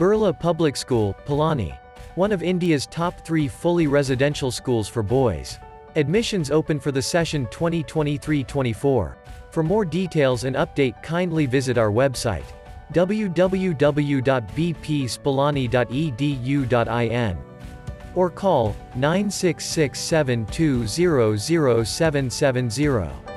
Birla Public School, Pilani. One of India's top 3 fully residential schools for boys. Admissions open for the session 2023-24. For more details and update, kindly visit our website www.bpspilani.edu.in or call 9667200770.